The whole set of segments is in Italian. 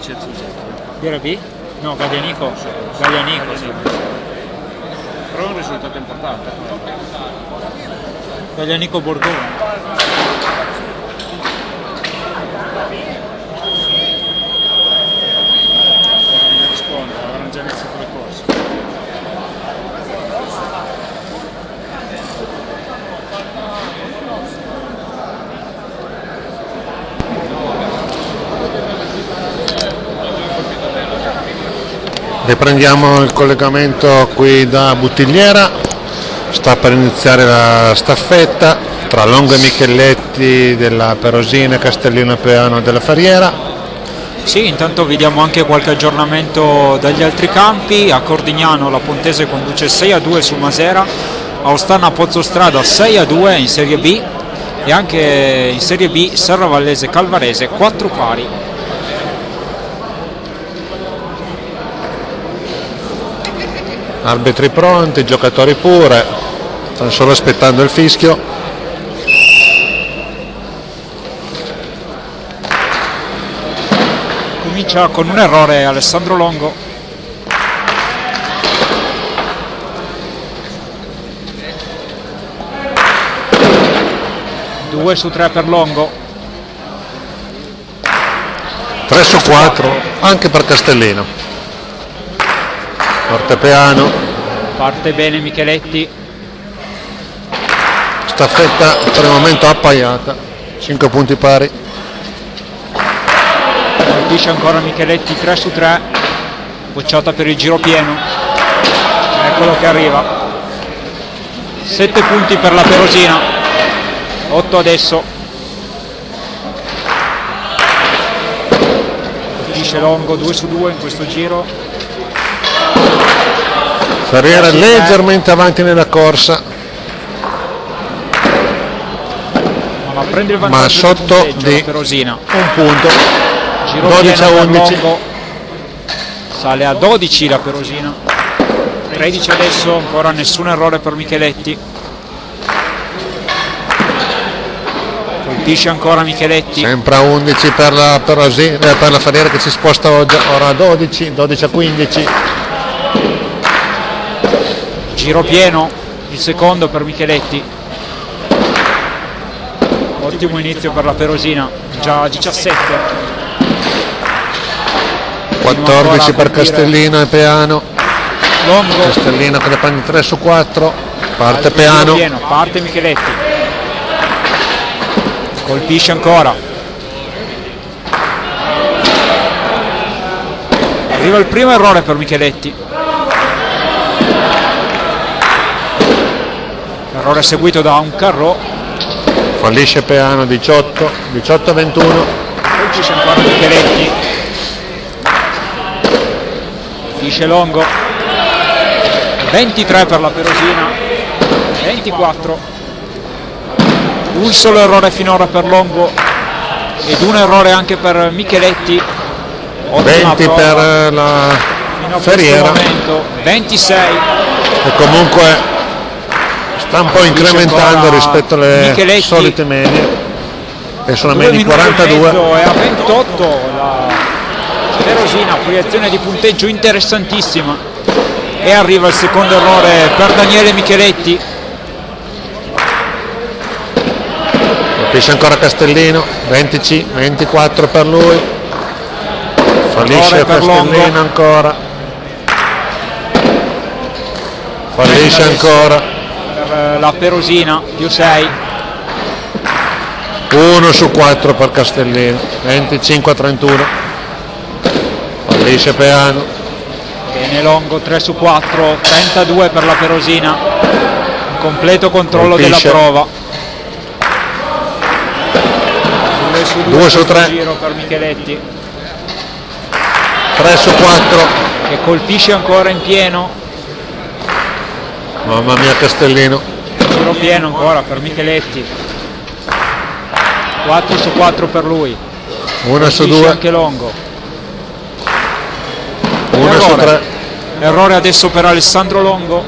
c'è Zuzetto. Era B? No, Gaglianico. Gaglianico, sì. Però è un risultato importante. Gaglianico Bordone. Risponde, avranno già iniziato le corse. Riprendiamo il collegamento qui da Buttigliera, sta per iniziare la staffetta tra Longo e Micheletti della Perosina, Castellino e Peano della Ferriera. Sì, intanto vediamo anche qualche aggiornamento dagli altri campi. A Cordignano la Pontese conduce 6-2 su Masera, a Ostana Pozzostrada 6-2 in Serie B e anche in Serie B Serravallese Calvarese 4 pari. Arbitri pronti, giocatori pure, stanno solo aspettando il fischio. Comincia con un errore Alessandro Longo. Due su 3 per Longo. 3 su 4 anche per Castellino. Forte Peano. Parte bene Micheletti. Staffetta per il momento appaiata, 5 punti pari. Colpisce ancora Micheletti, 3 su 3. Bocciata per il giro pieno. Eccolo che arriva. 7 punti per la Perosina. 8 adesso. Colpisce Longo, 2 su 2 in questo giro. Ferriera leggermente avanti nella corsa, Ma prende il vantaggio ma sotto di la Perosina. un punto. Giro 12 a pieno per 11. Longo. Sale a 12 la Perosina. 13 adesso, ancora nessun errore per Micheletti. Colpisce ancora Micheletti. Sempre a 11 per la Ferriera che si sposta ora a 12 a 15. Giro pieno, il secondo per Micheletti. Ottimo inizio per la Perosina, già 17. 14 per Castellino e Peano. Longo. Castellino che ne prende 3 su 4. Parte Giro Peano. pieno, parte Micheletti. Colpisce ancora. Arriva il primo errore per Micheletti. Errore seguito da un carro. Fallisce Peano, 18 a 21. Colpisce ancora Micheletti. Colpisce Longo. 23 per la Perosina. 24. Un solo errore finora per Longo ed un errore anche per Micheletti. Ottima 20 prova per la fino a Ferriera. questo momento. 26. E comunque sta un po' incrementando rispetto alle Micheletti. solite medie, che sono 2 medie minuti e 42. mezzo e a 28 la Perosina, proiezione di punteggio interessantissima, e arriva il secondo errore per Daniele Micheletti. Colpisce ancora Castellino, 24 per lui. Fallisce Errore per Castellino Longo. ancora. Fallisce ancora. Per la Perosina, più 6. 1 su 4 per Castellino, 25 a 31. Fallisce Peano. Bene Longo, 3 su 4, 32 per la Perosina. Un completo controllo Colpisce. della prova. 2 su 3. Giro per Micheletti, 3 su 4. che colpisce ancora in pieno. Mamma mia Castellino. Giro pieno ancora per Micheletti. 4 su 4 per lui. 1 su Colpisce 2. anche Longo. 1 su 3. Errore adesso per Alessandro Longo.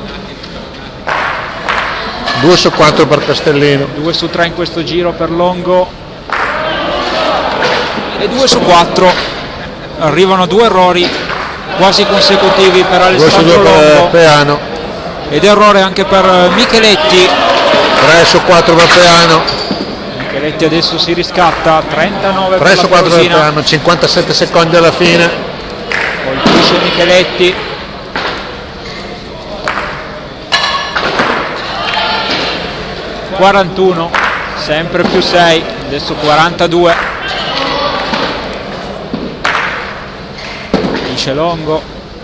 2 su 4 per Castellino. 2 su 3 in questo giro per Longo. E 2 su 4. arrivano due errori quasi consecutivi per 2 su Alessandro 2 per Longo Peano, ed errore anche per Micheletti. 3 su 4 per Peano, Micheletti adesso si riscatta, 39 3 per su la 4 per Perosina, Peano, 57 secondi alla fine. colpisce Micheletti. (41), sempre più 6, adesso 42. Dice Longo,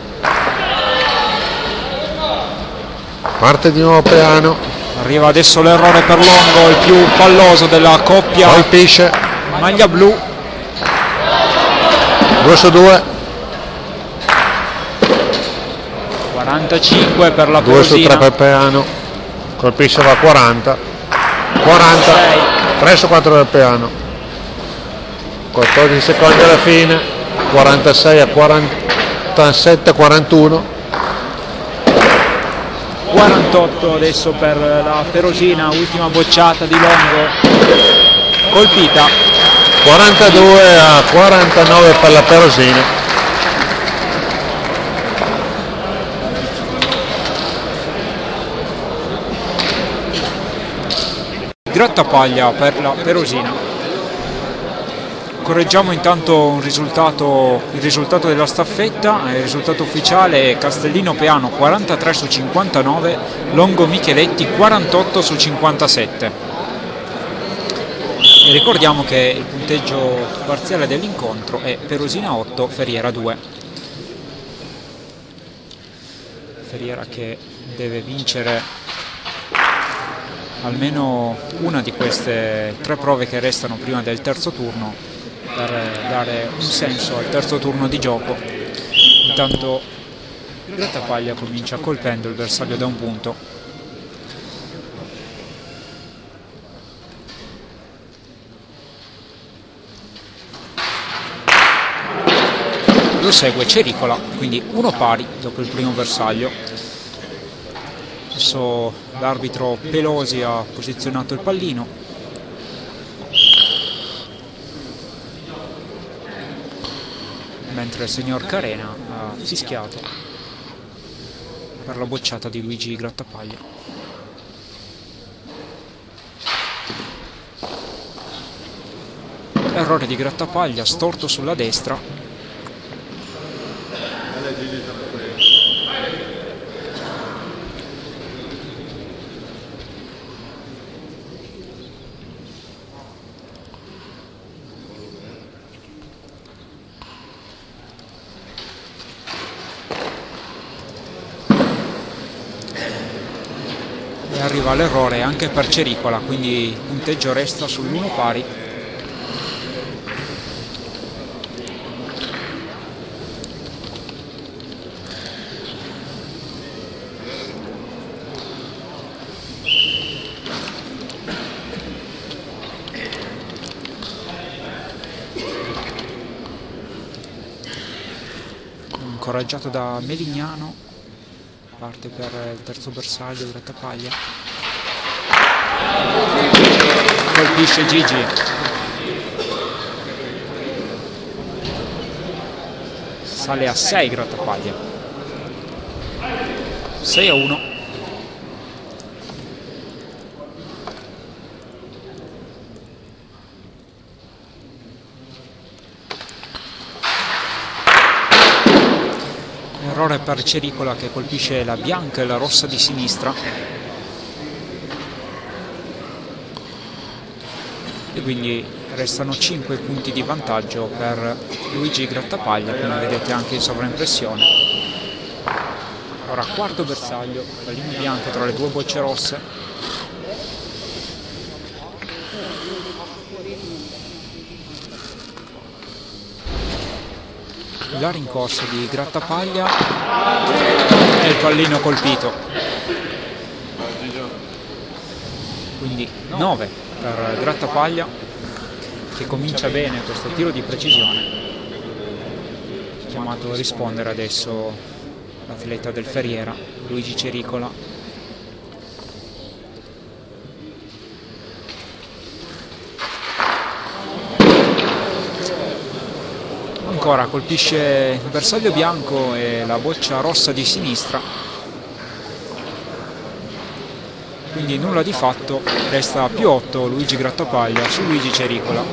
Parte di nuovo Peano, arriva adesso l'errore per Longo, il più falloso della coppia colpisce, maglia blu. 2 su 2, 45 per la 2 su 3 Perosina, per Peano, colpisce va 40, 40, 3 su 4 per Peano, 14 secondi alla fine, 46 a 47, 41, 48 adesso per la Perosina, ultima bocciata di Longo, colpita. 42 a 49 per la Perosina. Grattapaglia per la Perosina. Correggiamo intanto il risultato della staffetta. Il risultato ufficiale è Castellino Peano 43 su 59, Longo Micheletti 48 su 57. E ricordiamo che il punteggio parziale dell'incontro è Perosina 8, Ferriera 2. Ferriera che deve vincere almeno una di queste 3 prove che restano prima del terzo turno per dare un senso al terzo turno di gioco. Intanto Grattapaglia comincia colpendo il bersaglio da un punto. Lo segue Cericola, quindi 1 pari dopo il primo bersaglio. Adesso l'arbitro Pelosi ha posizionato il pallino. Mentre il signor Carena ha fischiato per la bocciata di Luigi Grattapaglia. Errore di Grattapaglia, storto sulla destra. E arriva l'errore anche per Cericola, quindi il punteggio resta sull'1 pari. Incoraggiato da Melignano, parte per il terzo bersaglio di Grattapaglia, colpisce Gigi, sale a 6 Grattapaglia, 6-1. Errore per Cericola che colpisce la bianca e la rossa di sinistra. E quindi restano 5 punti di vantaggio per Luigi Grattapaglia, come vedete anche in sovraimpressione. Ora quarto bersaglio, pallino bianco tra le 2 bocce rosse. La rincorsa di Grattapaglia e il pallino colpito. Quindi 9 per Grattapaglia, che comincia bene questo tiro di precisione. Chiamato a rispondere adesso l'atleta del Ferriera, Luigi Cericola. ancora colpisce il bersaglio bianco e la boccia rossa di sinistra, quindi nulla di fatto, resta più 8 Luigi Grattapaglia su Luigi Cericola.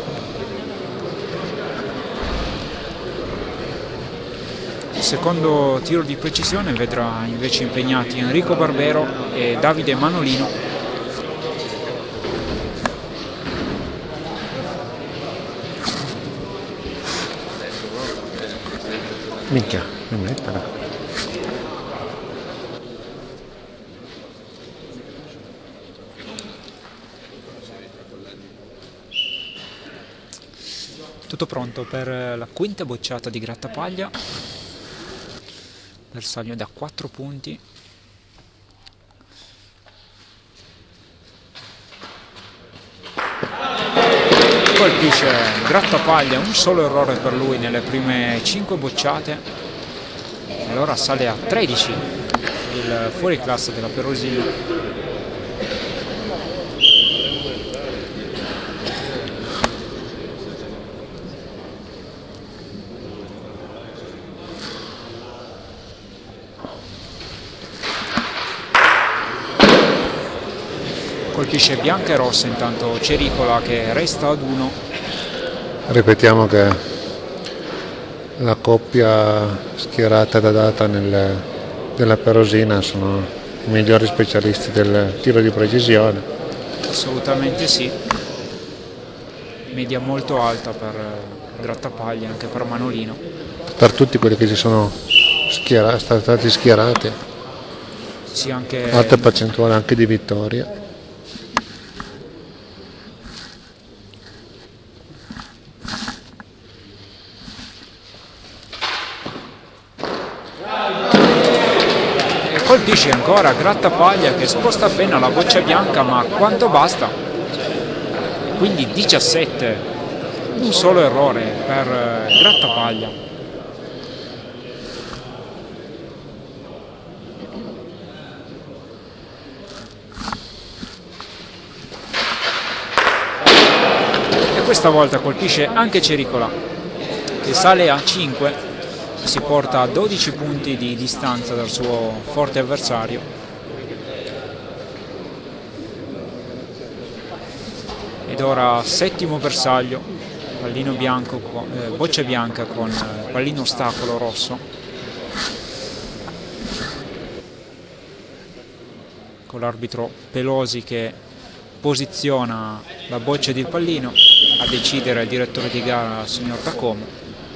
Il secondo tiro di precisione vedrà invece impegnati Enrico Barbero e Davide Manolino. Minchia, non metterla. Tutto pronto per la quinta bocciata di Grattapaglia, bersaglio da 4 punti. Colpisce Grattapaglia, un solo errore per lui nelle prime 5 bocciate, allora sale a 13 il fuoriclasse della Perosina. Colpisce bianca e rossa intanto Cericola, che resta ad 1. Ripetiamo che la coppia schierata da data della Perosina sono i migliori specialisti del tiro di precisione. Assolutamente sì, media molto alta per Grattapaglia, anche per Manolino. Per tutti quelli che si sono stati schierati, Sì, anche alte percentuali anche di vittoria. colpisce ancora Grattapaglia, che sposta appena la boccia bianca, ma quanto basta? Quindi 17, un solo errore per Grattapaglia. E questa volta colpisce anche Cericola, che sale a 5. Si porta a 12 punti di distanza dal suo forte avversario. Ed ora settimo bersaglio, pallino bianco, boccia bianca con pallino ostacolo rosso. Con l'arbitro Pelosi che posiziona la boccia di pallino, a decidere il direttore di gara, signor Tacomo.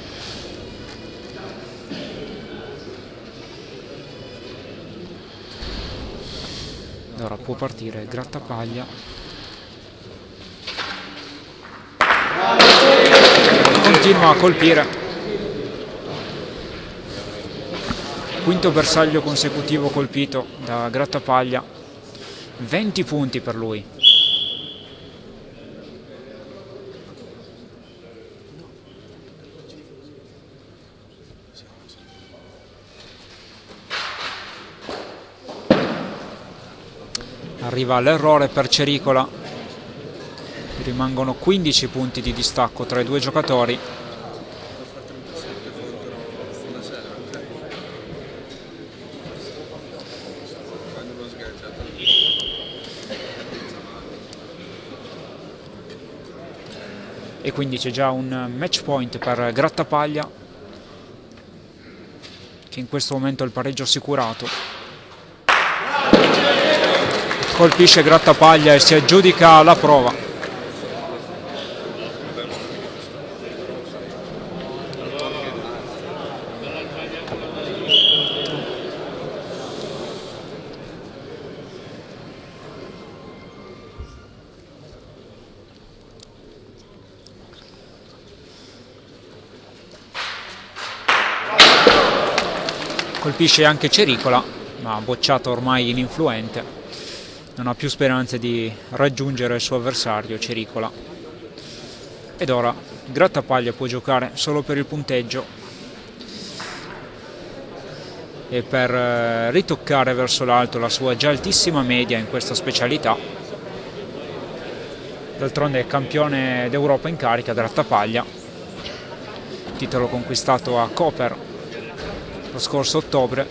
Ora può partire Grattapaglia. Continua a colpire. Quinto bersaglio consecutivo colpito da Grattapaglia. 20 punti per lui. Arriva l'errore per Cericola, rimangono 15 punti di distacco tra i due giocatori. E quindi c'è già un match point per Grattapaglia, che in questo momento ha il pareggio assicurato. Colpisce Grattapaglia e si aggiudica la prova. Colpisce anche Cericola, ma bocciato ormai ininfluente. Non ha più speranze di raggiungere il suo avversario Cericola. Ed ora Grattapaglia può giocare solo per il punteggio e per ritoccare verso l'alto la sua già altissima media in questa specialità. D'altronde è campione d'Europa in carica Grattapaglia, titolo conquistato a Koper lo scorso ottobre,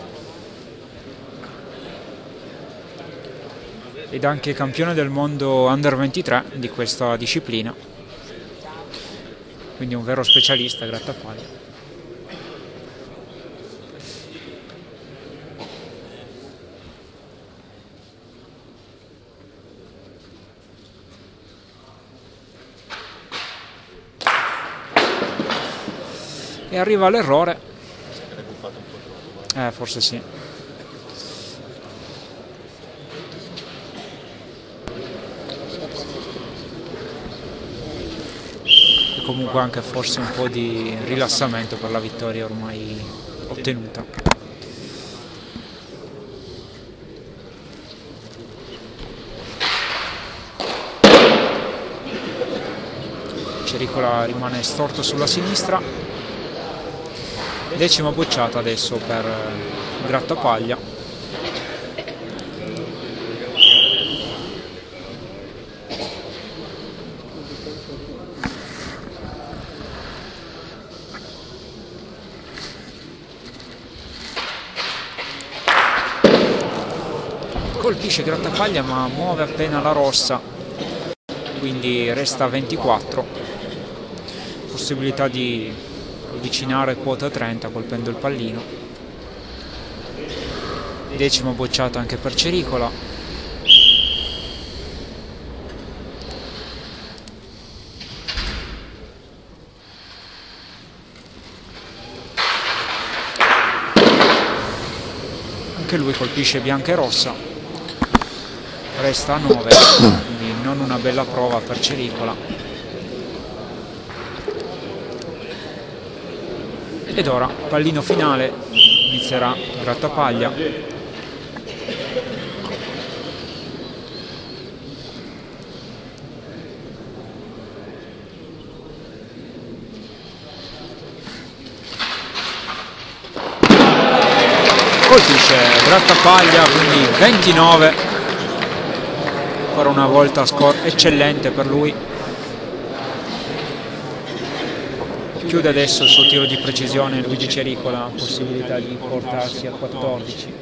ed anche campione del mondo Under 23 di questa disciplina, quindi un vero specialista grattapaglia. E arriva l'errore. Forse sì. E comunque anche forse un po' di rilassamento per la vittoria ormai ottenuta. Cericola rimane storto sulla sinistra. Decima bocciata adesso per Grattapaglia. Colpisce Grattapaglia ma muove appena la rossa, quindi resta 24. Possibilità di avvicinare quota 30 colpendo il pallino. Decima bocciata anche per Cericola. Anche lui colpisce bianca e rossa, resta a 9, quindi non una bella prova per Cericola. Ed ora, pallino finale, inizierà Grattapaglia. Colpisce Grattapaglia, quindi 29. Ancora una volta score eccellente per lui. Chiude adesso il suo tiro di precisione Luigi Cericola, possibilità di portarsi a 14.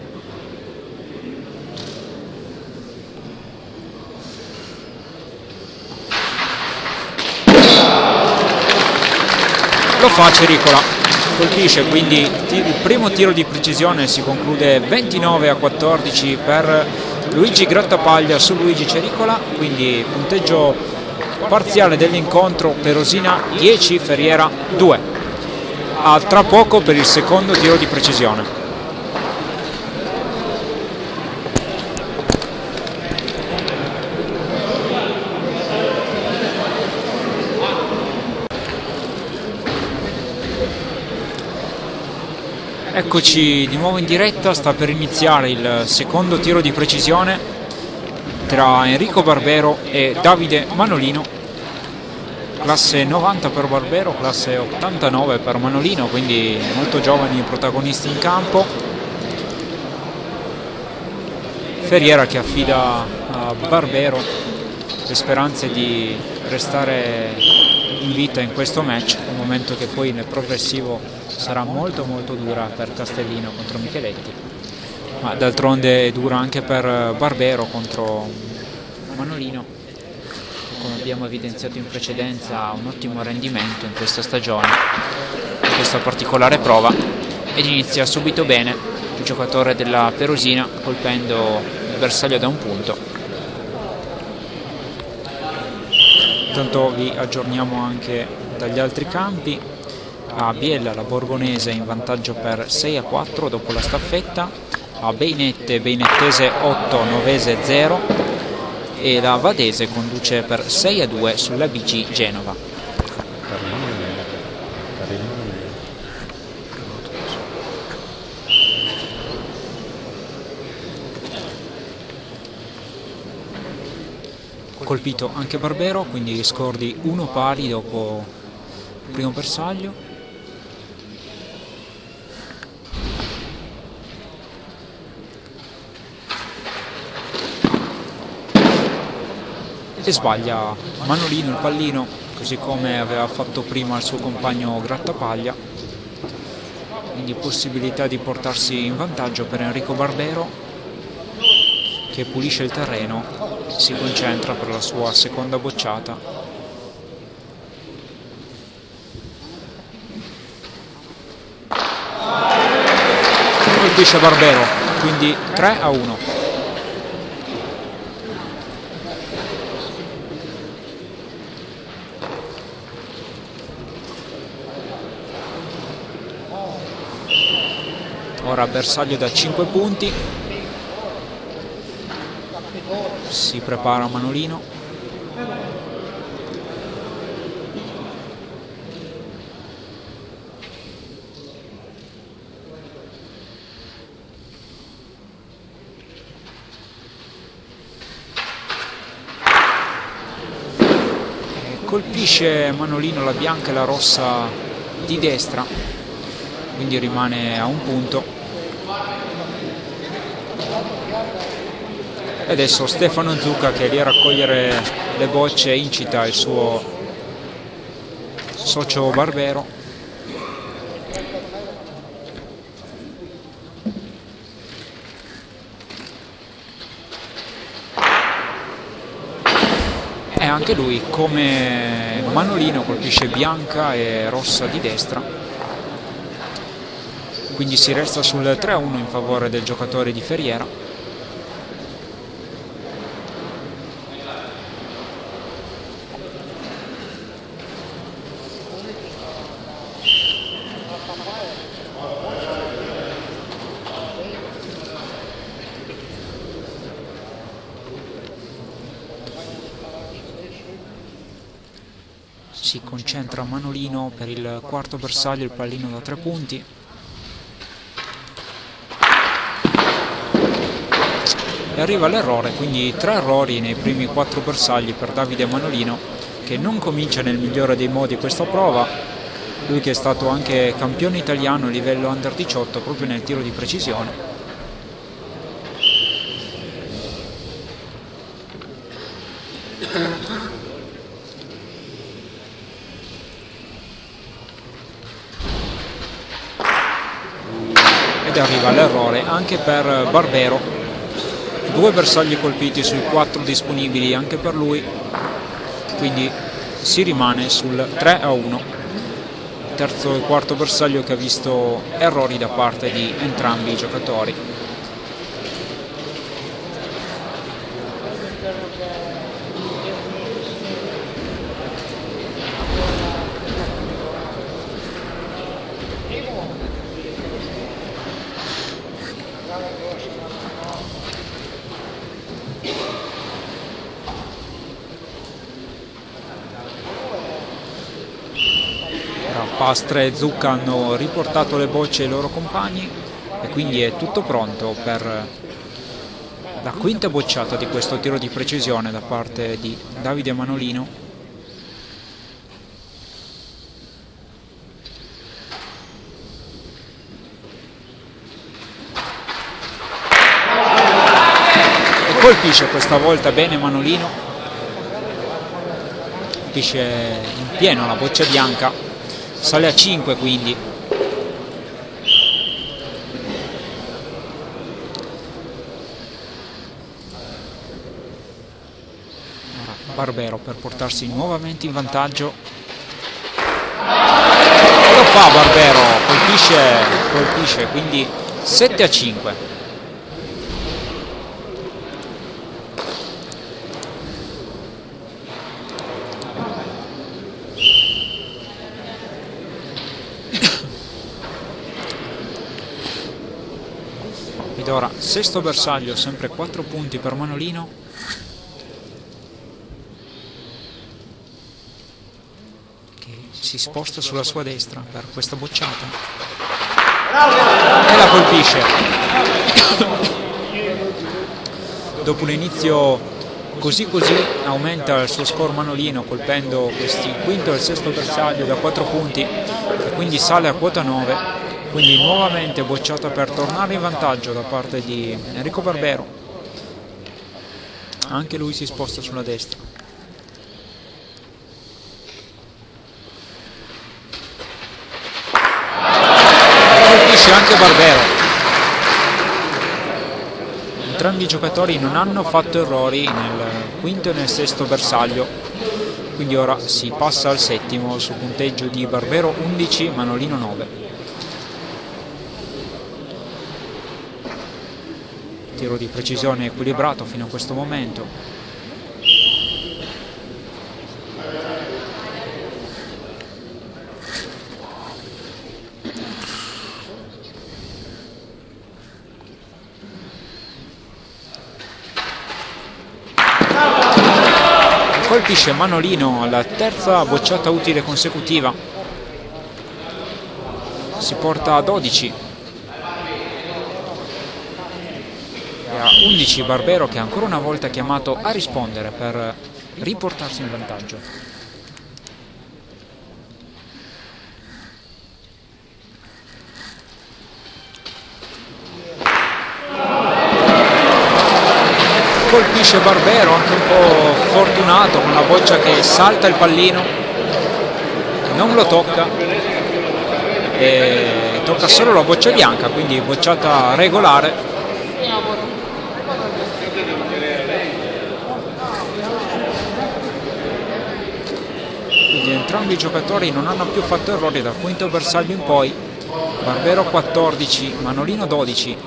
Lo fa Cericola, colpisce, quindi il primo tiro di precisione si conclude 29-14 per Luigi Grattapaglia su Luigi Cericola, quindi punteggio parziale dell'incontro: Perosina 10, Ferriera 2. A tra poco per il secondo tiro di precisione. Eccoci di nuovo in diretta, sta per iniziare il secondo tiro di precisione tra Enrico Barbero e Davide Manolino. Classe 90 per Barbero, classe 89 per Manolino, quindi molto giovani i protagonisti in campo. Ferriera che affida a Barbero le speranze di restare in vita in questo match, un momento che poi nel progressivo sarà molto dura per Castellino contro Micheletti, ma d'altronde è dura anche per Barbero contro Manolino, come abbiamo evidenziato in precedenza, un ottimo rendimento in questa stagione, in questa particolare prova, ed inizia subito bene il giocatore della Perosina colpendo il bersaglio da un punto. Intanto vi aggiorniamo anche dagli altri campi. A Biella la Borgonese in vantaggio per 6-4 dopo la staffetta, a Beinettese 8, Novese 0, e la Vadese conduce per 6-2 sulla BC Genova. Colpito anche Barbero, quindi score di 1 pari dopo il primo bersaglio. E sbaglia Manolino il pallino, così come aveva fatto prima il suo compagno Grattapaglia, quindi possibilità di portarsi in vantaggio per Enrico Barbero, che pulisce il terreno, si concentra per la sua seconda bocciata. Colpisce Barbero, quindi 3-1. Ora bersaglio da 5 punti, si prepara Manolino. Colpisce Manolino la bianca e la rossa di destra, quindi rimane a un punto. E adesso Stefano Zucca, che è lì a raccogliere le bocce, incita il suo socio Barbero. E anche lui, come Manolino, colpisce bianca e rossa di destra. Quindi si resta sul 3-1 in favore del giocatore di Ferriera. Si concentra Manolino per il quarto bersaglio, il pallino da 3 punti. E arriva l'errore, quindi 3 errori nei primi 4 bersagli per Davide Manolino, che non comincia nel migliore dei modi questa prova. Lui che è stato anche campione italiano a livello under 18 proprio nel tiro di precisione. Ed arriva l'errore anche per Barbero, 2 bersagli colpiti sui 4 disponibili anche per lui, quindi si rimane sul 3-1. Terzo e quarto bersaglio che ha visto errori da parte di entrambi i giocatori. Pastre e Zucca hanno riportato le bocce ai loro compagni e quindi è tutto pronto per la quinta bocciata di questo tiro di precisione da parte di Davide Manolino. E colpisce questa volta bene Manolino, colpisce in pieno la boccia bianca. Sale a 5 quindi. Ora Barbero per portarsi nuovamente in vantaggio. E lo fa Barbero, colpisce, quindi 7-5. Ed ora sesto bersaglio, sempre 4 punti per Manolino. Che si sposta sulla sua destra per questa bocciata. E la colpisce. Dopo un inizio così aumenta il suo score Manolino, colpendo questi quinto e il sesto bersaglio da 4 punti e quindi sale a quota 9. Quindi nuovamente bocciata per tornare in vantaggio da parte di Enrico Barbero. Anche lui si sposta sulla destra. colpisce anche Barbero. Entrambi i giocatori non hanno fatto errori nel quinto e nel sesto bersaglio, quindi ora si passa al settimo su punteggio di Barbero 11, Manolino 9. Tiro di precisione equilibrato fino a questo momento. Colpisce Manolino alla terza bocciata utile consecutiva, si porta a 12 e a 11 Barbero, che ancora una volta è chiamato a rispondere per riportarsi in vantaggio. Colpisce Barbero, anche un po' fortunato, con la boccia che salta il pallino, non lo tocca e tocca solo la boccia bianca, quindi bocciata regolare. Quindi entrambi i giocatori non hanno più fatto errori dal quinto bersaglio in poi. Barbero 14, Manolino 12.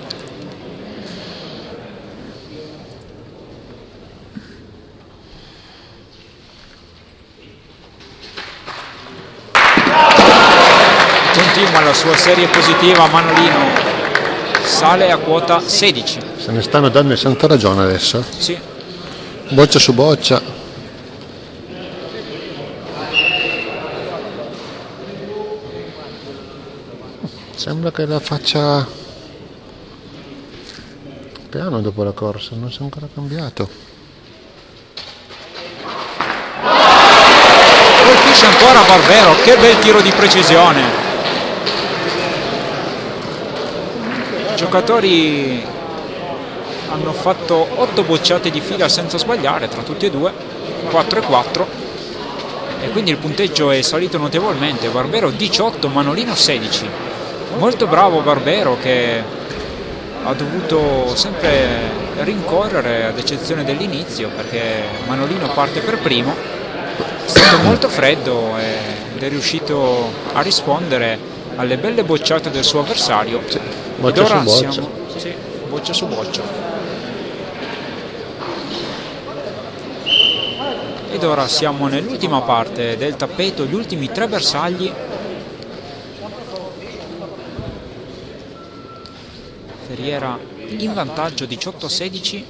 Continua la sua serie positiva Manolino, sale a quota 16. Se ne stanno dando santa ragione adesso. Sì. Boccia su boccia. Sembra che la faccia piano dopo la corsa, non si è ancora cambiato. Colpisce ancora Barbero, che bel tiro di precisione. I giocatori hanno fatto 8 bocciate di fila senza sbagliare tra tutti e due, 4 e 4, e quindi il punteggio è salito notevolmente. Barbero 18, Manolino 16. Molto bravo Barbero, che ha dovuto sempre rincorrere ad eccezione dell'inizio, perché Manolino parte per primo, è stato molto freddo ed è riuscito a rispondere alle belle bocciate del suo avversario. Boccia su boccia. Sì, boccia su boccia. Ed ora siamo nell'ultima parte del tappeto, gli ultimi 3 bersagli. Ferriera in vantaggio 18-16.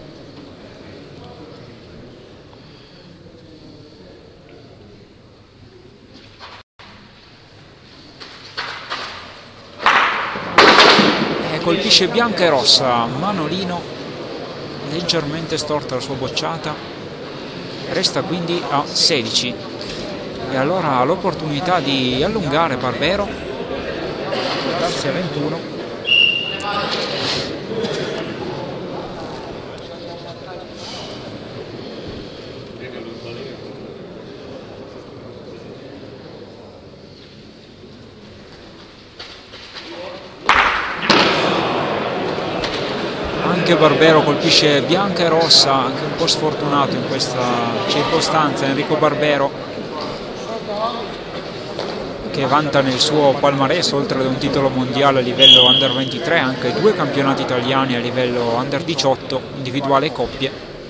Colpisce bianca e rossa Manolino, leggermente storta la sua bocciata, resta quindi a 16 e allora ha l'opportunità di allungare Barbero, portarsi a 21. Anche Barbero colpisce bianca e rossa, anche un po' sfortunato in questa circostanza Enrico Barbero, che vanta nel suo palmarès, oltre ad un titolo mondiale a livello under 23, anche 2 campionati italiani a livello under 18, individuale e coppie.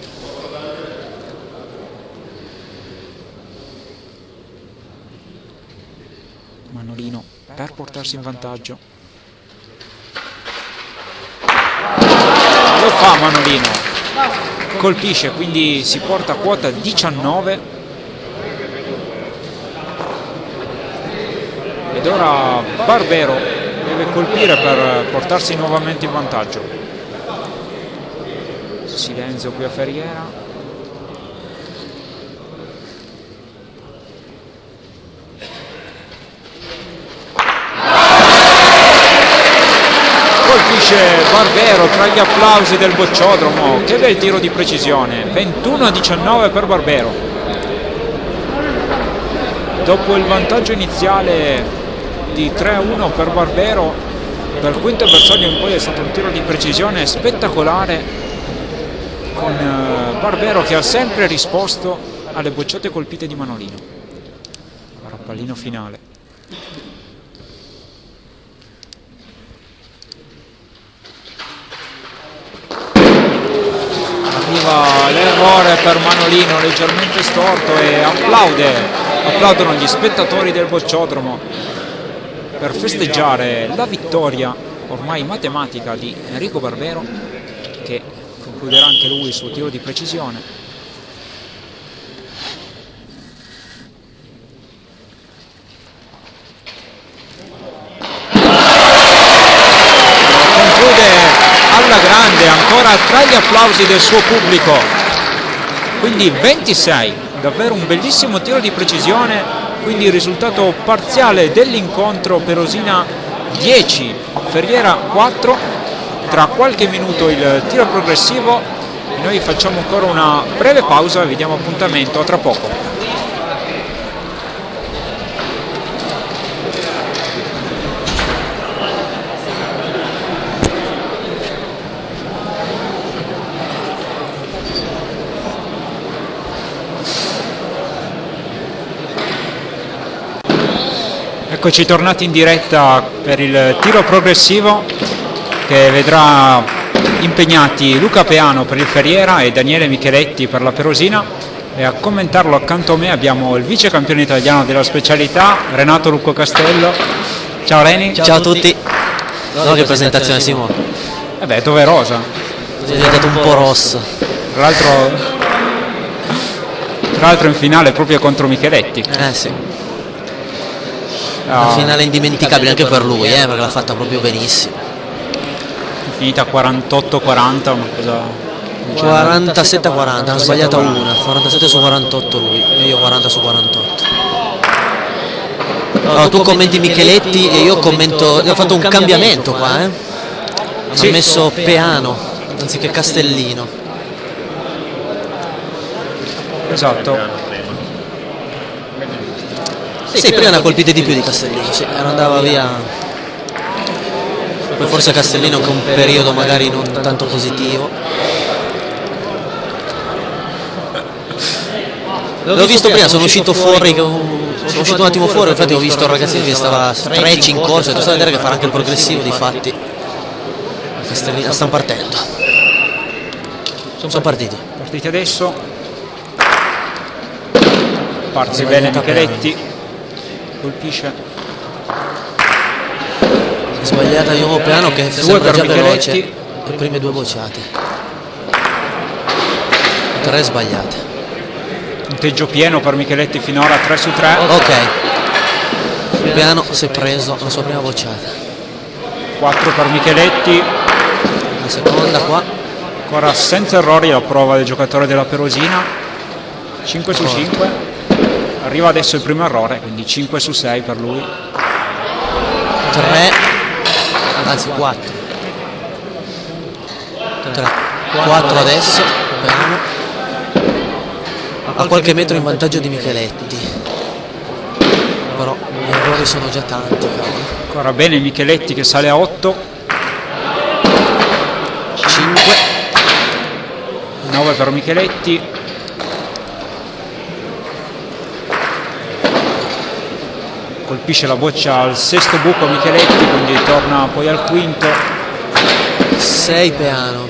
Manolino per portarsi in vantaggio. Lo fa Manolino, colpisce, quindi si porta a quota 19 ed ora Barbero deve colpire per portarsi nuovamente in vantaggio. Silenzio qui a Ferriera. Colpisce Barbero tra gli applausi del bocciodromo, che bel tiro di precisione, 21-19 per Barbero. Dopo il vantaggio iniziale di 3-1 per Barbero, Dal quinto bersaglio in poi è stato un tiro di precisione spettacolare con Barbero, che ha sempre risposto alle bocciate colpite di Manolino. Ora pallino finale. Arriva l'errore per Manolino, leggermente storto, e applaudono gli spettatori del bocciodromo per festeggiare la vittoria ormai matematica di Enrico Barbero, che concluderà anche lui il suo tiro di precisione. Conclude alla grande, ancora tra gli applausi del suo pubblico. Quindi 26, davvero un bellissimo tiro di precisione. Quindi il risultato parziale dell'incontro: Perosina 10, Ferriera 4. Tra qualche minuto il tiro progressivo. Noi facciamo ancora una breve pausa e vi diamo appuntamento a tra poco. Eccoci tornati in diretta per il tiro progressivo, che vedrà impegnati Luca Peano per il Ferriera e Daniele Micheletti per la Perosina, e a commentarlo accanto a me abbiamo il vice campione italiano della specialità, Renato Lucco Castello. Ciao Reni. Ciao a tutti. No, che presentazione, Simone. Beh, doverosa. Sei diventato un po' rosso. Tra l'altro in finale proprio contro Micheletti. Sì. Una finale indimenticabile anche per lui, perché l'ha fatta proprio benissimo. Finita 48-40, una cosa... 47-40, ha sbagliata una, 47 su 48 lui, e io 40 su 48. No, tu commenti Micheletti e io commento, ho fatto un cambiamento qua, Ho messo Peano anziché Castellino. Esatto. Sì, prima ne ha colpite di più di Castellino, sì, andava via. Poi forse Castellino che è un periodo magari non tanto positivo. L'ho visto prima, sono uscito fuori, sono uscito un attimo fuori, infatti ho visto il ragazzino che stava stretch in corso, e tu stai a vedere che farà anche il progressivo, difatti Castellino stanno partendo. Sono partiti. Partiti adesso. Parte bene Micheletti. Colpisce. Sbagliata di nuovo Peano, che sembra già veloce. Le prime due bocciate. 3 sbagliate. Punteggio pieno per Micheletti finora, 3 su 3. Ok. Peano si è preso la sua prima bocciata. 4 per Micheletti. La seconda qua. Ancora senza errori la prova del giocatore della Perosina. 5 su 5. Arriva adesso il primo errore, quindi 5 su 6 per lui. 3, anzi 4. 3. 4 adesso. Peano. A qualche metro in vantaggio di Micheletti. Però gli errori sono già tanti. Ancora bene Micheletti che sale a 8. 5. 9 per Micheletti. Colpisce la boccia al sesto buco Micheletti, quindi torna poi al quinto. 6 Peano.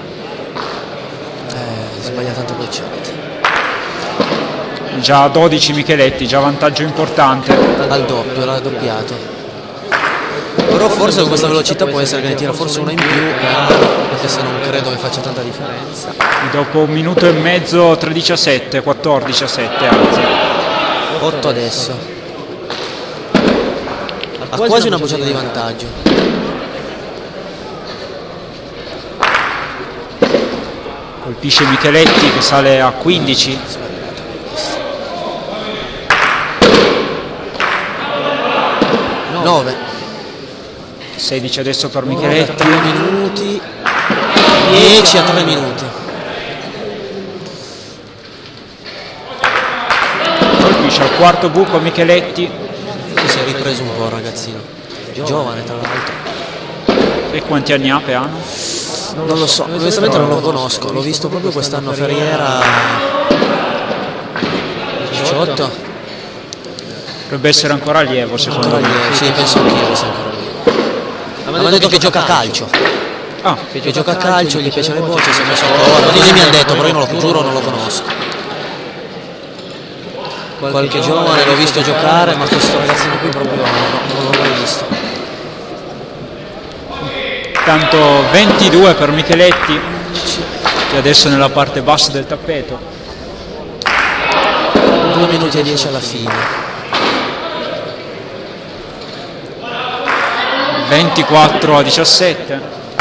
Sbaglia tante bocciate. Già 12 Micheletti, già vantaggio importante. Al doppio, l'ha doppiato. Però forse con questa velocità può essere che ne tira forse una in più, anche se non credo che faccia tanta differenza. E dopo un minuto e mezzo 13-7, 14-7 anzi. 8 adesso. Ha quasi una bocciata di vantaggio. Colpisce Micheletti che sale a 15. 9. 16 adesso per Micheletti. 3 minuti. 10 a 3 minuti. Colpisce al quarto buco Micheletti. Si è ripreso un po' il ragazzino. Giovane tra l'altro. E quanti anni ha Peano? Non lo so, onestamente non lo conosco, l'ho visto proprio quest'anno a Ferriera. 18? Dovrebbe essere ancora allievo secondo me. Sì, penso anch'io che sia ancora lì. Mi hanno detto che gioca a calcio. Ah, Che gioca a calcio, gli piacciono le bocce, si è messo a correre. Così mi hanno detto, però io non lo giuro, non lo conosco. Qualche giovane l'ho visto giocare, ma questo ragazzino qui proprio non l'ho mai visto. tanto 22 per Micheletti, che adesso è nella parte bassa del tappeto. 2 minuti e 10 alla fine. 24-17.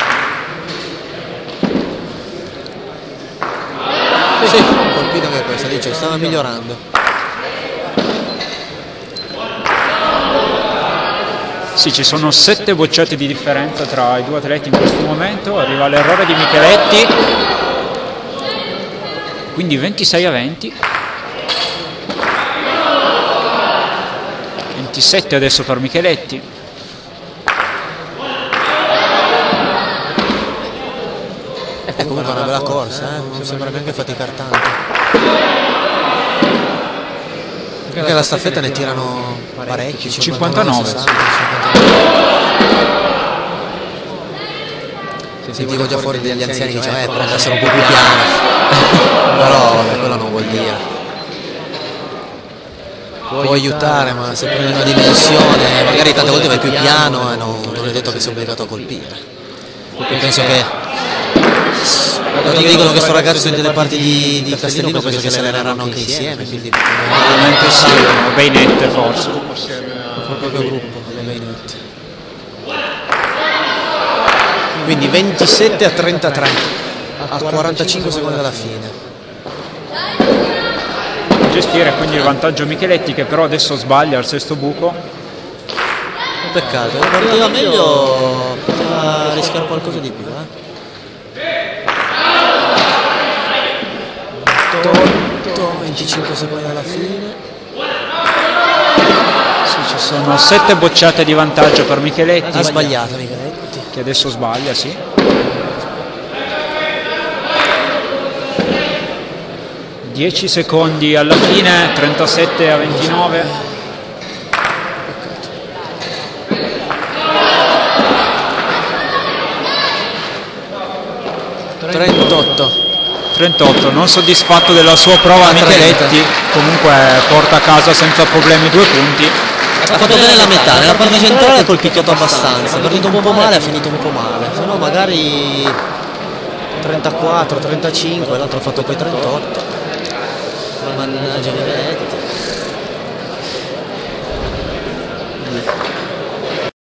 Sì, ho colpito anche questa, dice, stava migliorando. Sì, ci sono 7 bocciati di differenza tra i due atleti in questo momento. Arriva l'errore di Micheletti, quindi 26-20. 27 adesso per Micheletti. Comunque è una bella corsa, non sembra neanche faticare tanto. Perché la staffetta ne tirano parecchi, 59. 59. Sentivo già fuori degli anziani che dicevano per essere un po' più piano. Però vabbè, quello non vuol dire. Può aiutare, ma se prendi una dimensione, magari tante volte vai più piano e non è detto che sei obbligato a colpire. Io penso che quando dicono che sto ragazzo è delle parti di Castellino, penso che si alleneranno anche insieme, quindi Probabilmente sì, Beinette forse. proprio gruppo, Beinette. Quindi 27-33 a 45 secondi dalla fine. Gestire quindi il vantaggio Micheletti, che però adesso sbaglia al sesto buco. Peccato, partiva meglio, poteva rischiare qualcosa di più. 25 secondi alla fine. Sì, ci sono 7 bocciate di vantaggio per Micheletti. Ha sbagliato Micheletti. Che adesso sbaglia, sì. Dieci secondi alla fine, 37-29. 38, non soddisfatto della sua prova Micheletti, comunque porta a casa senza problemi 2 punti. Ha fatto bene la metà, nella parte centrale ha colpito abbastanza, è partito un po' male, ha finito un po' male, se no magari 34, 35, l'altro ha fatto poi 38. Mannaggia Micheletti.